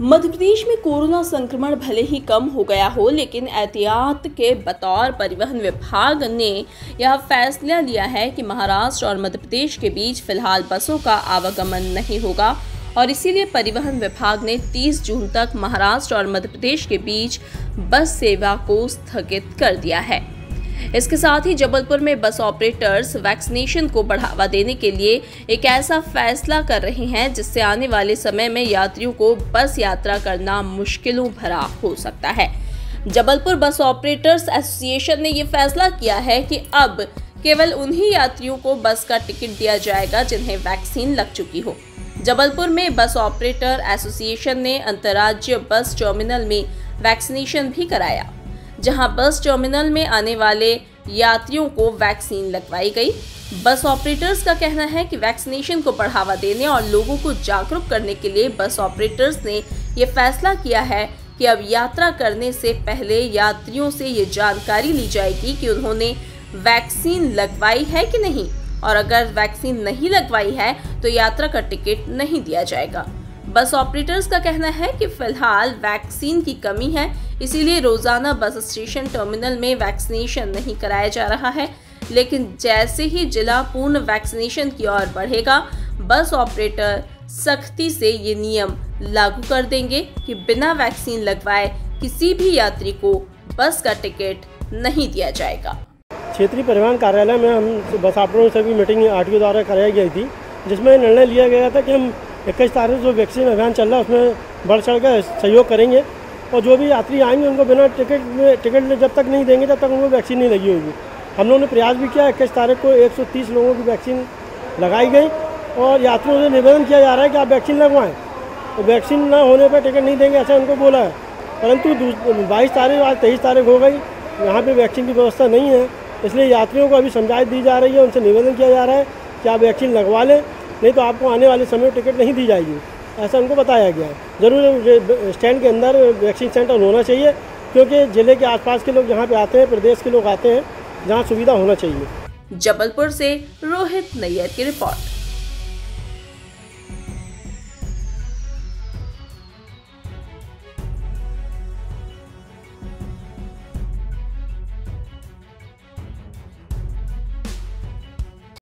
मध्य प्रदेश में कोरोना संक्रमण भले ही कम हो गया हो, लेकिन एहतियात के बतौर परिवहन विभाग ने यह फैसला लिया है कि महाराष्ट्र और मध्य प्रदेश के बीच फिलहाल बसों का आवागमन नहीं होगा और इसीलिए परिवहन विभाग ने 30 जून तक महाराष्ट्र और मध्य प्रदेश के बीच बस सेवा को स्थगित कर दिया है। इसके साथ ही जबलपुर में बस ऑपरेटर्स वैक्सीनेशन को बढ़ावा देने के लिए एक ऐसा फैसला कर रहे हैं जिससे आने वाले समय में यात्रियों को बस यात्रा करना मुश्किलों भरा हो सकता है। जबलपुर बस ऑपरेटर्स एसोसिएशन ने ये फैसला किया है कि अब केवल उन्हीं यात्रियों को बस का टिकट दिया जाएगा जिन्हें वैक्सीन लग चुकी हो। जबलपुर में बस ऑपरेटर एसोसिएशन ने अंतर्राज्यीय बस टर्मिनल में वैक्सीनेशन भी कराया, जहां बस टर्मिनल में आने वाले यात्रियों को वैक्सीन लगवाई गई। बस ऑपरेटर्स का कहना है कि वैक्सीनेशन को बढ़ावा देने और लोगों को जागरूक करने के लिए बस ऑपरेटर्स ने ये फैसला किया है कि अब यात्रा करने से पहले यात्रियों से ये जानकारी ली जाएगी कि उन्होंने वैक्सीन लगवाई है कि नहीं, और अगर वैक्सीन नहीं लगवाई है तो यात्रा का टिकट नहीं दिया जाएगा। बस ऑपरेटर्स का कहना है कि फिलहाल वैक्सीन की कमी है, इसीलिए रोजाना बस स्टेशन टर्मिनल में वैक्सीनेशन नहीं कराया जा रहा है, लेकिन जैसे ही जिला पूर्ण वैक्सीनेशन की ओर बढ़ेगा, बस ऑपरेटर सख्ती से ये नियम लागू कर देंगे कि बिना वैक्सीन लगवाए किसी भी यात्री को बस का टिकट नहीं दिया जाएगा। क्षेत्रीय परिवहन कार्यालय में हम बस ऑपरेटरों से भी मीटिंग आरटीओ द्वारा कराई गई थी, जिसमें निर्णय लिया गया था कि हम 21 तारीख जो वैक्सीन अभियान चल रहा है उसमें बढ़ चढ़ कर सहयोग करेंगे और जो भी यात्री आएंगे उनको बिना टिकट जब तक नहीं देंगे तब तक उनको वैक्सीन नहीं लगी होगी। हम लोगों ने प्रयास भी किया। 21 तारीख को 130 लोगों की वैक्सीन लगाई गई और यात्रियों से निवेदन किया जा रहा है कि आप वैक्सीन लगवाएँ, तो वैक्सीन न होने पर टिकट नहीं देंगे ऐसा उनको बोला है। परंतु 22 तारीख आज 23 तारीख हो गई, यहाँ पर वैक्सीन की व्यवस्था नहीं है, इसलिए यात्रियों को अभी समझाइश दी जा रही है, उनसे निवेदन किया जा रहा है कि आप वैक्सीन लगवा लें, नहीं तो आपको आने वाले समय में टिकट नहीं दी जाएगी, ऐसा उनको बताया गया है। ज़रूर स्टैंड के अंदर वैक्सीन सेंटर होना चाहिए, क्योंकि ज़िले के आसपास के लोग जहाँ पे आते हैं, प्रदेश के लोग आते हैं, जहाँ सुविधा होना चाहिए। जबलपुर से रोहित नैयर की रिपोर्ट।